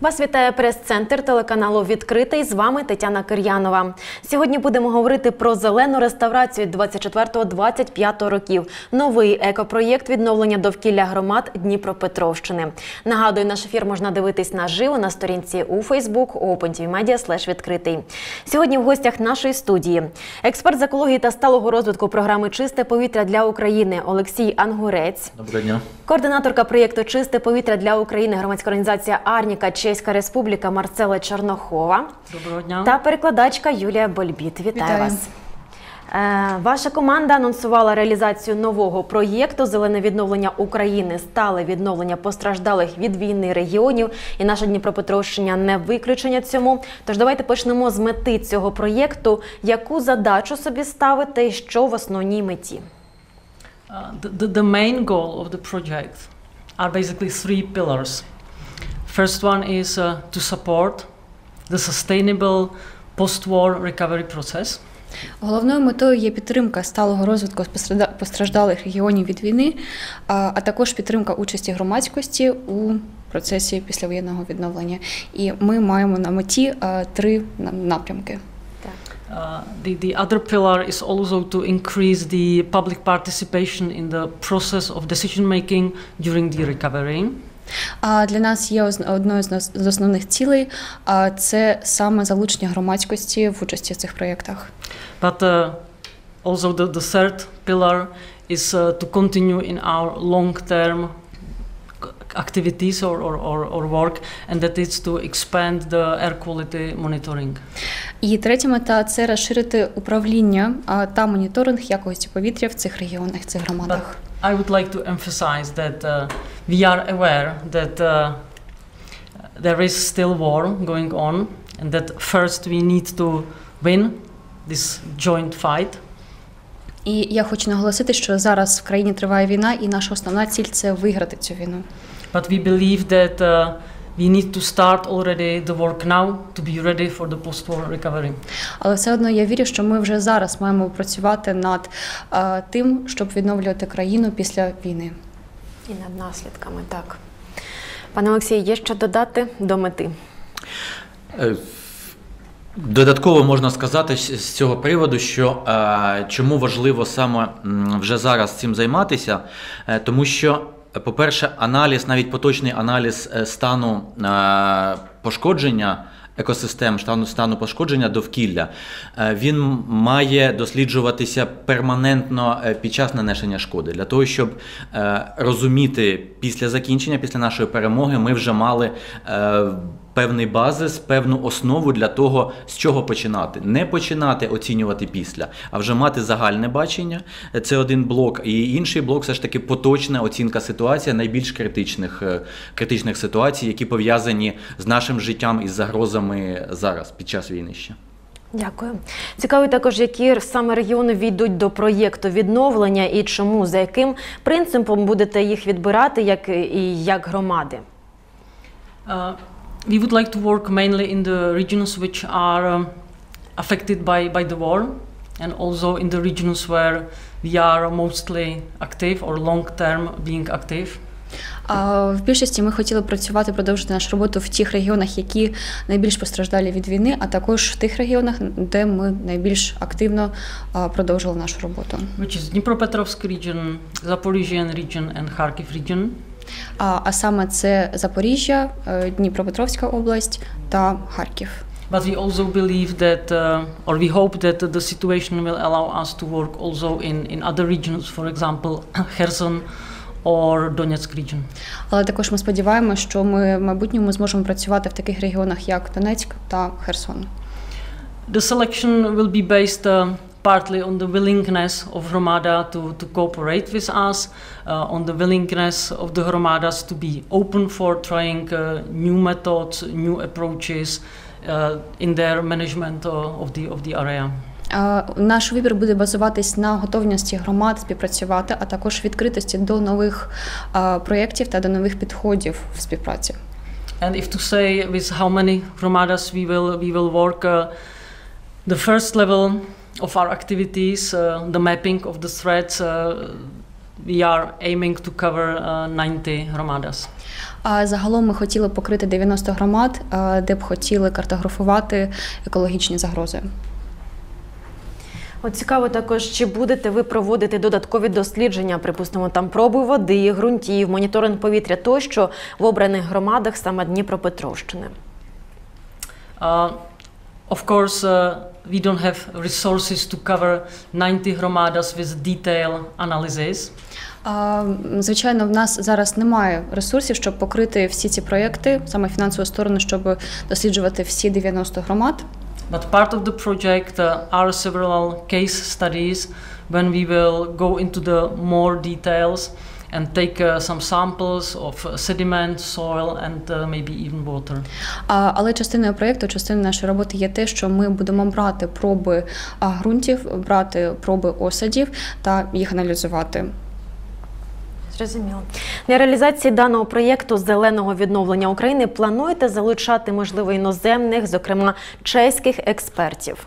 Вас вітає прес-центр телеканалу «Відкритий». З вами Тетяна Кир'янова. Сьогодні будемо говорити про зелену реставрацію 24-25 років. Новий екопроєкт відновлення довкілля громад Дніпропетровщини. Нагадую, наш ефір можна дивитись наживо на сторінці у Facebook opentvmedia/відкритий. Сьогодні в гостях нашої студії експерт з екології та сталого розвитку програми «Чисте повітря для України» Олексій Ангурець. Доброго дня. Координаторка проєкту «Чисте повітря для України» громадська організація «Арніка», Чеська Республіка Марцела Чорнохова. Доброго дня. Та перекладачка Юлія Больбіт. Вітаю вас. Ваша команда анонсувала реалізацію нового проєкту «Зелене відновлення України. Стале відновлення постраждалих від війни регіонів». І наша Дніпропетровщина не виключення цьому. Тож давайте почнемо з мети цього проєкту. Яку задачу собі ставите і що в основній меті? The main goal of the project are basically three pillars. First one is to support the sustainable post-war recovery process. Головною метою є підтримка сталого розвитку постраждалих регіонів від війни, а також підтримка участі громадськості у процесі післявоєнного відновлення. І ми маємо на меті три напрямки. The other pillar is also to increase the public participation in the process of decision making during the recovery. А для нас є одною з основних цілей – це саме залучення громадськості в участі в цих проєктах. But also the third pillar is to continue in our long-term activities or work, and that is to expand the air quality monitoring. І третя мета – це розширити управління та моніторинг якості повітря в цих регіонах, цих громадах. I would like to emphasize that we are aware that there is still war going on, and that first we need to win this joint fight. І я хочу наголосити, що зараз в країні триває війна, і наша основна ціль – це виграти цю війну. But we believe that we need to start already the work now to be ready for the post-war recovery. Але все одно я вірю, що ми вже зараз маємо працювати над тим, щоб відновлювати країну після війни. І над наслідками, так. Пане Олексію, є що додати до мети? Додатково можна сказати з цього приводу, що чому важливо саме вже зараз цим займатися, тому що, по-перше, аналіз, навіть поточний аналіз стану пошкодження екосистем, стану пошкодження довкілля, він має досліджуватися перманентно під час нанесення шкоди. Для того, щоб розуміти після закінчення, після нашої перемоги, ми вже мали певний базис, певну основу для того, з чого починати. Не починати оцінювати після, а вже мати загальне бачення. Це один блок. І інший блок – все ж таки поточна оцінка ситуації, найбільш критичних ситуацій, які пов'язані з нашим життям і з загрозами зараз, під час війни ще. Дякую. Цікаво також, які саме регіони війдуть до проєкту відновлення і чому, за яким принципом будете їх відбирати, як громади? We would like to work mainly in the regions which are affected by the war, and also in the regions where we are mostly active or long-term being active. В більшості ми хотіли працювати, продовжити нашу роботу в тих регіонах, які найбільш постраждалі від війни, а також в тих регіонах, де ми найбільш активно продовжили нашу роботу. Which is Dnipropetrovsk region, Zaporizhian region and Kharkiv region. А саме це Запоріжжя, Дніпропетровська область та Харків. But we also believe that, or we hope that the situation will allow us to work also in other regions, for example, Kherson or Donetsk region. Але також ми сподіваємося, що ми в майбутньому зможемо працювати в таких регіонах, як Донецьк та Херсон. The selection will be based partly on the willingness of Hromada to cooperate with us, on the willingness of the Hromadas to be open for trying new methods, new approaches in their management of the area. Наш вибір буде базуватись на готовності громад співпрацювати, а також відкритості до нових проєктів та до нових підходів в співпраці. And if to say with how many Hromadas we will work, the first level of our activities, the mapping of the threats, we are aiming to cover 90 hromadas. А загалом ми хотіли покрити 90 громад, де б хотіли картографувати екологічні загрози. От цікаво також, чи будете ви проводити додаткові дослідження, припустимо, там проби води, ґрунтів, моніторинг повітря тощо в обраних громадах саме Дніпропетровщини? Of course, we don't have resources to cover 90 hromadas with detailed analysis. Звичайно, в нас зараз немає ресурсів, щоб покрити всі ці проєкти, саме фінансову сторону, щоб досліджувати всі 90 громад. But part of the project are several case studies when we will go into the more details and take some samples of sediment, soil and maybe even water. Але частиною проєкту, частиною нашої роботи є те, що ми будемо брати проби ґрунтів, брати проби осадів та їх аналізувати. Зрозуміло. Для реалізації даного проєкту зеленого відновлення України плануєте залучати, можливо, іноземних, зокрема, чеських експертів?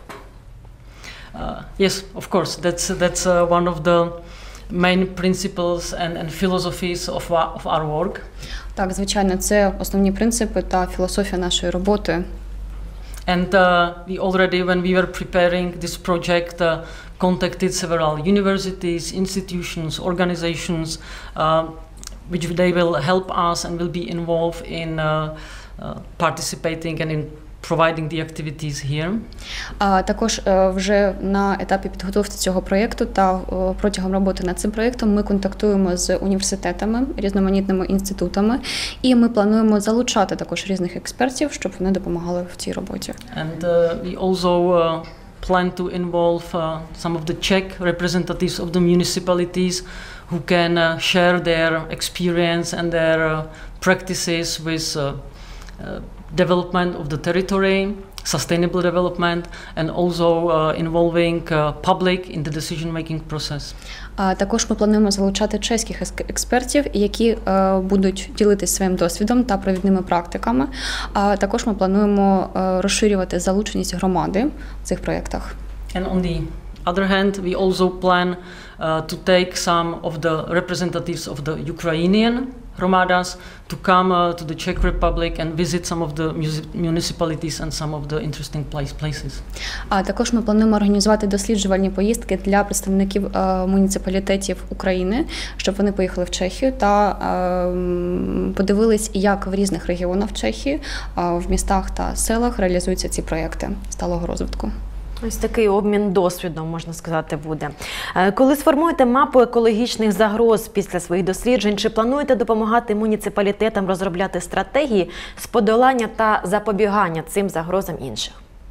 Yes, of course. That's one of the main principles and philosophies of our work. Так, звичайно, це основні принципи та філософія нашої роботи. And we already, when we were preparing this project, contacted several universities, institutions, organizations, which they will help us and will be involved in participating and in providing the activities here. Також вже на етапі підготовки цього проєкту та протягом роботи над цим проєктом ми контактуємо з університетами, різноманітними інститутами, і ми плануємо залучати також різних експертів, щоб вони допомагали в цій роботі. And we also plan to involve some of the Czech representatives of the municipalities who can share their experience and their practices with development of the territory, sustainable development, and also involving public in the decision-making process. Також ми плануємо залучати чеських експертів, які будуть ділитися своїм досвідом та провідними практиками. Також ми плануємо розширювати залученість громади в цих проєктах. And on the other hand, we also plan to take some of the representatives of the Ukrainian hromadas to come to the Czech Republic and visit some of the municipalities and some of the interesting places. Також ми плануємо організувати досліджувальні поїздки для представників муніципалітетів України, щоб вони поїхали в Чехію та подивились, як в різних регіонах Чехії, в містах та селах реалізуються ці проєкти сталого розвитку. Ось такий обмін досвідом, можна сказати, буде. Коли сформуєте мапу екологічних загроз після своїх досліджень, чи плануєте допомагати муніципалітетам розробляти стратегії з подолання та запобігання цим загрозам інших?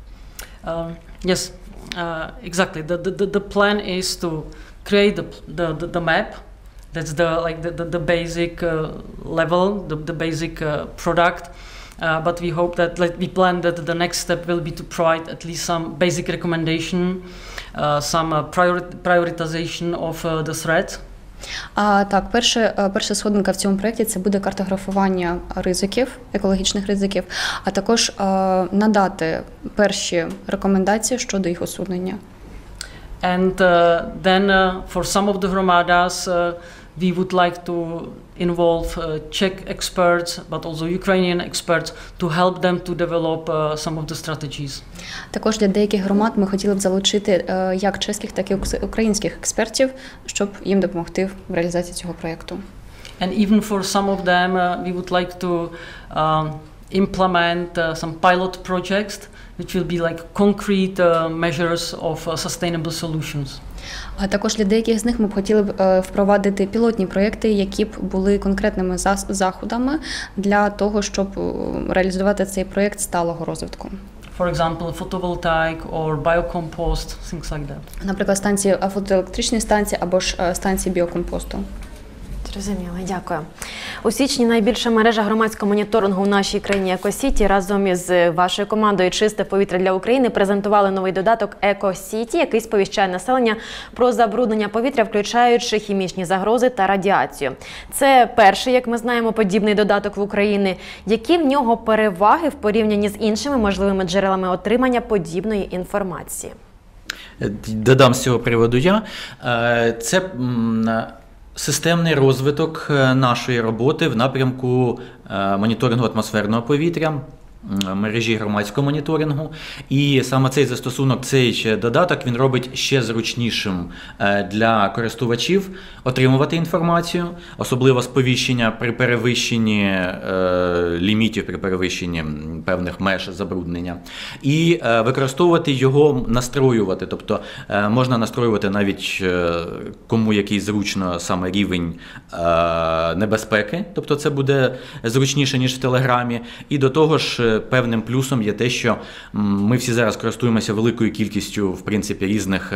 Yes, exactly. The plan is to create the map. That's the basic level, the basic product. But we hope that, we plan that the next step will be to provide at least some basic recommendation, some prioritization of the threats. Так, перша сходинка в цьому проєкті – це буде картографування ризиків, екологічних ризиків, а також надати перші рекомендації щодо їх усунення. And then for some of the hromadas, we would like to involve Czech experts, but also Ukrainian experts, to help them to develop some of the strategies. Також для деяких громад ми хотіли б залучити як чеських, так і українських експертів, щоб їм допомогти в реалізації цього проєкту. And even for some of them, we would like to implement some pilot projects, which will be like concrete measures of sustainable solutions. А також для деяких з них ми б хотіли б впровадити пілотні проєкти, які б були конкретними заходами для того, щоб реалізувати цей проєкт сталого розвитку. For example, photovoltaic or biocompost, things like that. Наприклад, станції фотоелектричні станції або ж станції біокомпосту. Зрозуміло, дякую. У січні найбільша мережа громадського моніторингу в нашій країні «Екосіті» разом із вашою командою «Чисте повітря для України» презентували новий додаток «Екосіті», який сповіщає населення про забруднення повітря, включаючи хімічні загрози та радіацію. Це перший, як ми знаємо, подібний додаток в Україні. Які в нього переваги в порівнянні з іншими можливими джерелами отримання подібної інформації? Додам з цього приводу я. Це Системний розвиток нашої роботи в напрямку моніторингу атмосферного повітря, мережі громадського моніторингу. І саме цей застосунок, цей додаток, він робить ще зручнішим для користувачів отримувати інформацію, особливо сповіщення при перевищенні лімітів, при перевищенні певних меж забруднення. І використовувати його, настроювати. Тобто можна настроювати навіть кому який зручно саме рівень небезпеки, тобто це буде зручніше, ніж в Телеграмі. І до того ж, певним плюсом є те, що ми всі зараз користуємося великою кількістю, в принципі, різних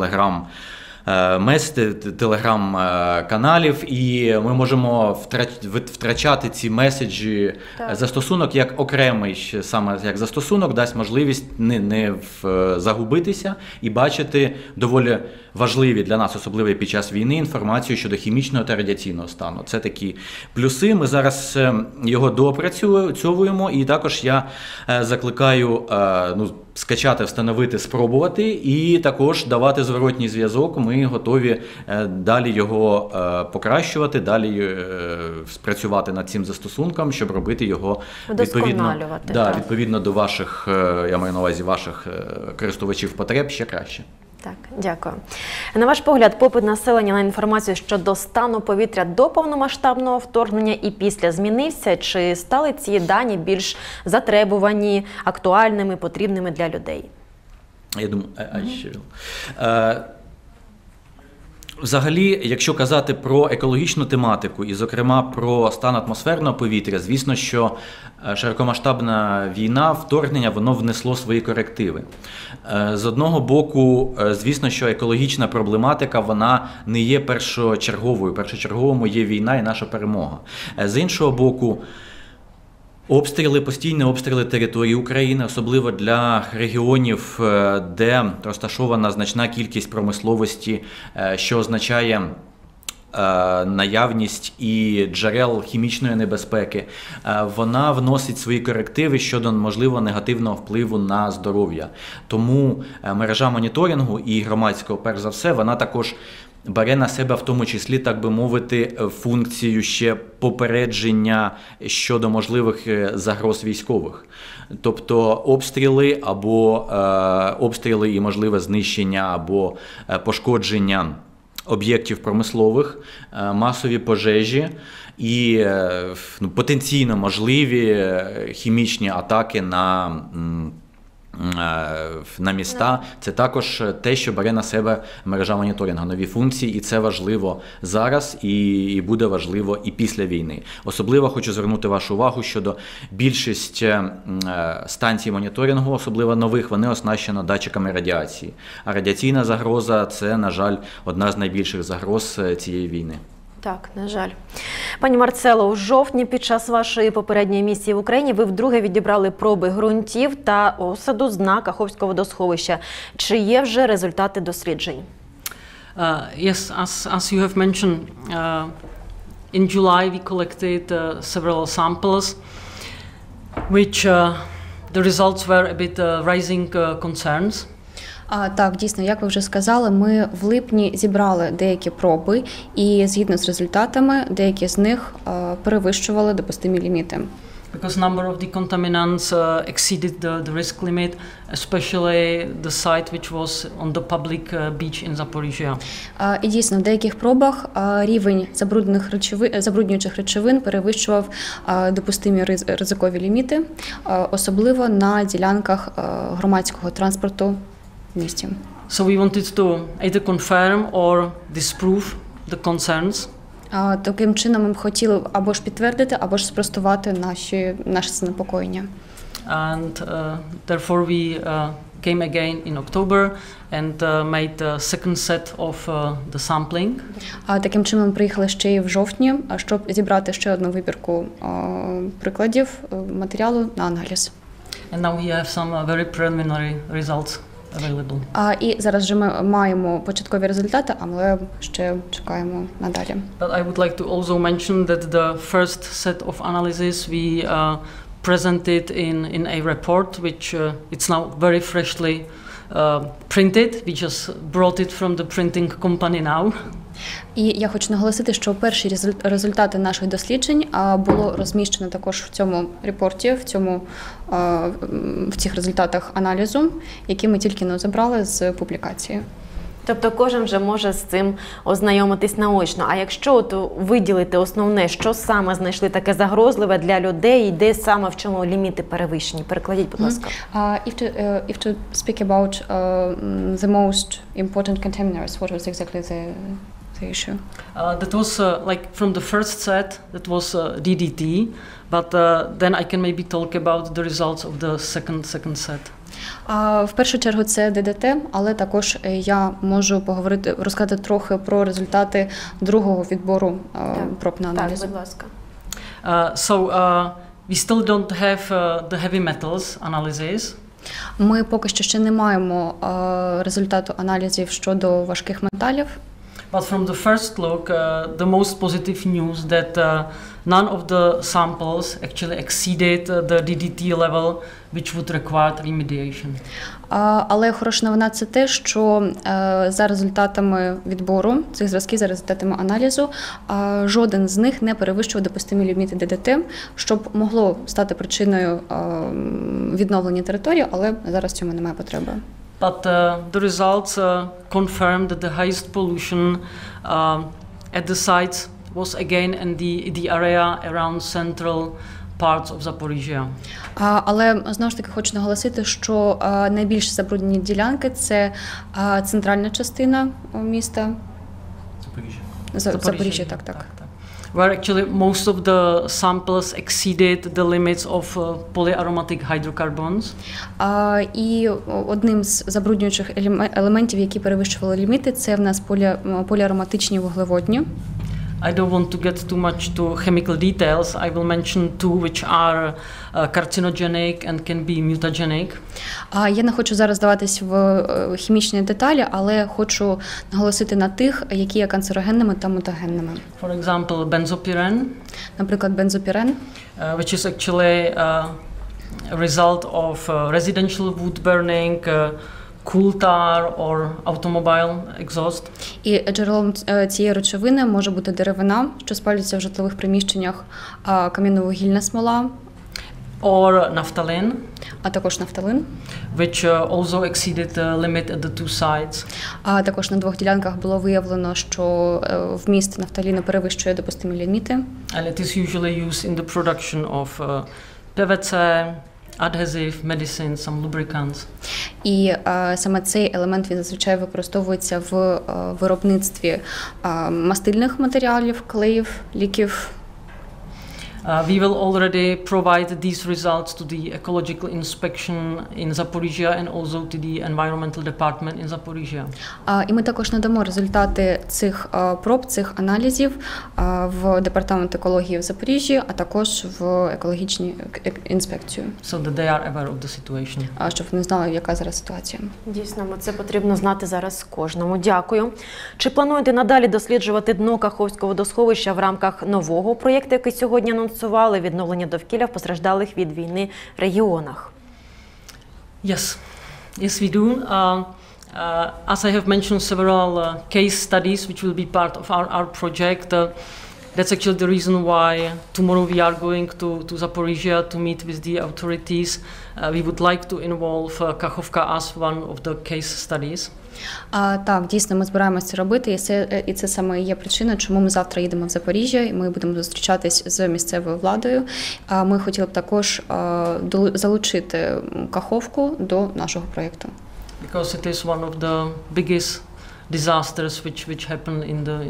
телеграм-каналів, і ми можемо втрачати ці меседжі. Застосунок як окремий, саме як застосунок, дасть можливість не загубитися і бачити доволі важливі для нас, особливо під час війни, інформацію щодо хімічного та радіаційного стану. Це такі плюси. Ми зараз його доопрацьовуємо, і також я закликаю скачати, встановити, спробувати і також давати зворотній зв'язок. Ми готові далі його покращувати, далі спрацювати над цим застосунком, щоб робити його відповідно до ваших, я маю на увазі, ваших користувачів потреб ще краще. Так, дякую. На ваш погляд, попит населення на інформацію щодо стану повітря до повномасштабного вторгнення і після змінився? Чи стали ці дані більш затребувані, актуальними, потрібними для людей? Я думаю, взагалі, якщо казати про екологічну тематику і, зокрема, про стан атмосферного повітря, звісно, що широкомасштабна війна, вторгнення, воно внесло свої корективи. З одного боку, звісно, що екологічна проблематика, вона не є першочерговою. Першочерговому є війна і наша перемога. З іншого боку, постійні обстріли території України, особливо для регіонів, де розташована значна кількість промисловості, що означає наявність і джерел хімічної небезпеки, вона вносить свої корективи щодо, можливо, негативного впливу на здоров'я. Тому мережа моніторингу і громадського, перш за все, вона також бере на себе, в тому числі, так би мовити, функцію ще попередження щодо можливих загроз військових. Тобто обстріли і можливе знищення або пошкодження об'єктів промислових, масові пожежі і потенційно можливі хімічні атаки на міста. Це також те, що бере на себе мережа моніторингу, нові функції, і це важливо зараз, і буде важливо і після війни. Особливо хочу звернути вашу увагу щодо більшість станцій моніторингу, особливо нових, вони оснащені датчиками радіації. А радіаційна загроза – це, на жаль, одна з найбільших загроз цієї війни. Так, на жаль. Пані Марцело, у жовтні під час вашої попередньої місії в Україні ви вдруге відібрали проби ґрунтів та осаду з дна Каховського водосховища. Чи є вже результати досліджень? Yes, as you have mentioned, in July we collected several samples, which the results were a bit raising concerns. Так, дійсно, як ви вже сказали, ми в липні зібрали деякі проби і згідно з результатами деякі з них перевищували допустимі ліміти. Because number of decontaminants exceeded the risk limit, especially the site which was on the public beach in Zaporizhia. І дійсно, в деяких пробах рівень забруднюючих речовин перевищував допустимі ризикові ліміти, особливо на ділянках громадського транспорту в місті. So we wanted to either confirm or disprove the concerns. Таким чином ми хотіли або ж підтвердити, або ж спростувати наше занепокоєння. And therefore we came again in October and made the second set of the sampling. Таким чином ми приїхали ще й в жовтні, щоб зібрати ще одну вибірку прикладів матеріалу на аналіз. And now we have some very preliminary results available. І зараз вже ми маємо початкові результати, але ще чекаємо надалі. But I would like to also mention that the first set of analysis we presented in a report which it's now very freshly printed. We just brought it from the printing company now. І я хочу наголосити, що перші результати наших досліджень було розміщено також в цьому репорті, в цих результатах аналізу, які ми тільки забрали з публікації. Тобто кожен вже може з цим ознайомитись наочно. А якщо от виділити основне, що саме знайшли таке загрозливе для людей, і де саме в чому ліміти перевищені? Перекладіть, будь ласка. If to speak about the most important contaminants, what was exactly the issue? That was like from the first set, that was DDT, but then I can maybe talk about the results of the second set. В першу чергу це ДДТ, але також я можу розказати трохи про результати другого відбору проб на аналіз. Так, будь ласка. We still don't have the heavy metals analysis. Ми поки що ще не маємо результату аналізів щодо важких металів. But from the first look, the most positive news that none of the samples actually exceeded the DDT level, which would require remediation. Але хороша новина – це те, що за результатами відбору цих зразків, за результатами аналізу, жоден з них не перевищував допустимі ліміти ДДТ, щоб могло стати причиною відновлення території, але зараз в цьому немає потреби. But the results confirm that the highest pollution at the sites was again in the area around central parts of Zaporizhia. Але знову ж таки хочу наголосити, що найбільш забруднені ділянки – це центральна частина міста. Запоріжжя, так. Where actually most of the samples exceeded the limits of polyaromatic hydrocarbons. І одним з забруднюючих елементів, які перевищували ліміти, це в нас поліароматичні вуглеводні. I don't want to get too much to chemical details. I will mention two which are carcinogenic and can be mutagenic. Я не хочу зараз здаватись в хімічні деталі, але хочу наголосити на тих, які є канцерогенними та мутагенними. For example, benzopyrene. Наприклад, бензопірен. Which is actually a result of residential wood burning, coal tar or automobile exhaust. І джерелом цієї речовини може бути деревина, що спалюється в житлових приміщеннях, кам'яно-вугільна смола. Or naphthalene. А також нафталин. Which also exceeded the limit at the two sites. А також на двох ділянках було виявлено, що вміст нафталіну перевищує допустимі ліміти. And it is usually used in the production of PVC, adhesive, medicine, some lubricants. І саме цей елемент він зазвичай використовується в виробництві мастильних матеріалів, клеїв, ліків. We will already provide these results to the ecological inspection in Zaporizhia and also to the environmental department in Zaporizhia. І ми також надамо результати цих проб, цих аналізів в департамент екології в Запоріжжі, а також в екологічну інспекцію. So that they are aware of the situation. Щоб вони знали, яка зараз ситуація. Дійсно, це потрібно знати зараз кожному. Дякую. Чи плануєте надалі досліджувати дно Каховського водосховища в рамках нового проєкту, який сьогодні анонсували, відновлення довкілля в постраждалих від війни регіонах? Yes, we do. As I have mentioned, several case studies which will be part of our project. That's actually the reason why tomorrow we are going to Zaporizhia to meet with the authorities. We would like to involve Kakhovka as one of the case studies. Так, дійсно, ми збираємося це робити, і це саме є причина, чому ми завтра їдемо в Запоріжжя, і ми будемо зустрічатись з місцевою владою. Ми хотіли б також залучити Каховку до нашого проєкту. Because it is one of the biggest disasters which happen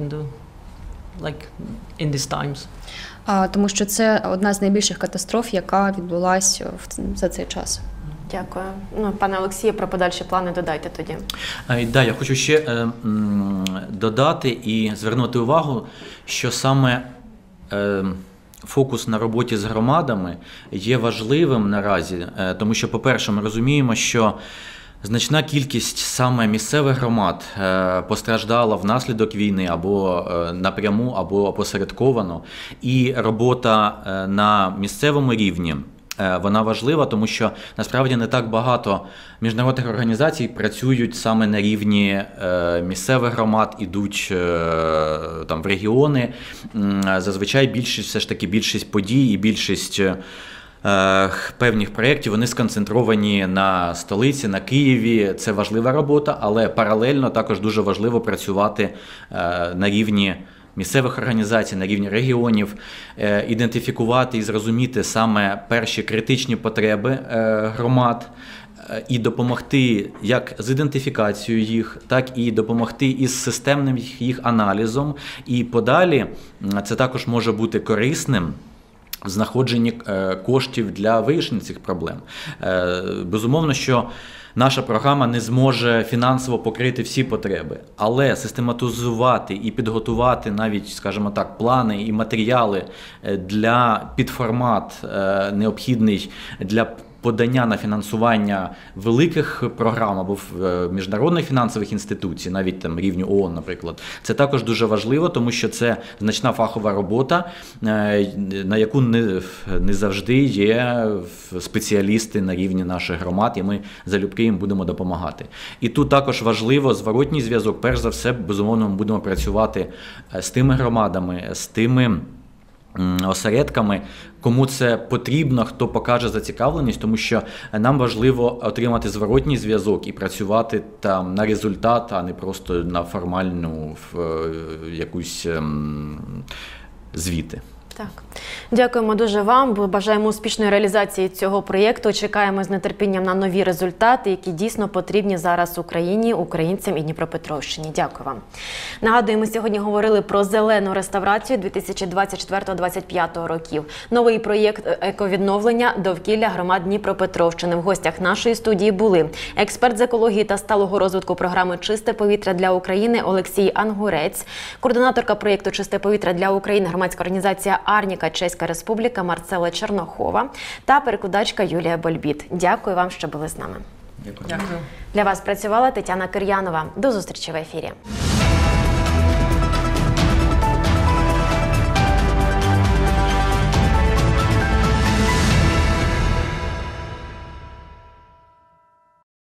in these times. Тому що це одна з найбільших катастроф, яка відбулася за цей час. Дякую. Пане Олексію, про подальші плани додайте тоді. Да, я хочу ще додати і звернути увагу, що саме фокус на роботі з громадами є важливим наразі, тому що, по-перше, ми розуміємо, що значна кількість саме місцевих громад постраждала внаслідок війни або напряму, або опосередковано, і робота на місцевому рівні Вона важлива, тому що насправді не так багато міжнародних організацій працюють саме на рівні місцевих громад, ідуть там в регіони. Зазвичай більшість подій і більшість певних проєктів, вони сконцентровані на столиці, на Києві. Це важлива робота, але паралельно також дуже важливо працювати на рівні місцевих організацій, на рівні регіонів, ідентифікувати і зрозуміти саме перші критичні потреби громад і допомогти як з ідентифікацією їх, так і допомогти із системним їх аналізом. І подалі це також може бути корисним в знаходженні коштів для вирішення цих проблем. Безумовно, що наша програма не зможе фінансово покрити всі потреби, але систематизувати і підготувати навіть, скажімо так, плани і матеріали під формат необхідний для подання на фінансування великих програм або міжнародних фінансових інституцій, навіть там рівню ООН, наприклад, це також дуже важливо, тому що це значна фахова робота, на яку не завжди є спеціалісти на рівні наших громад, і ми залюбки їм будемо допомагати. І тут також важливо зворотній зв'язок. Перш за все, безумовно, ми будемо працювати з тими громадами, з тими осередками, кому це потрібно, хто покаже зацікавленість, тому що нам важливо отримати зворотній зв'язок і працювати там на результат, а не просто на формальну якусь звіти. Так, дякуємо дуже вам. Бажаємо успішної реалізації цього проєкту. Чекаємо з нетерпінням на нові результати, які дійсно потрібні зараз Україні, українцям і Дніпропетровщині. Дякую вам. Нагадую, ми сьогодні говорили про зелену реставрацію 2024-2025 років. Новий проєкт ековідновлення довкілля громад Дніпропетровщини. В гостях нашої студії були експерт з екології та сталого розвитку програми «Чисте повітря для України» Олексій Ангурець, координаторка проєкту «Чисте повітря для України» громадська організація «Арніка. Чеська Республіка» Марцела Чернохова та перекладачка Юлія Больбіт. Дякую вам, що були з нами. Дякую. Дякую. Для вас працювала Тетяна Кир'янова. До зустрічі в ефірі.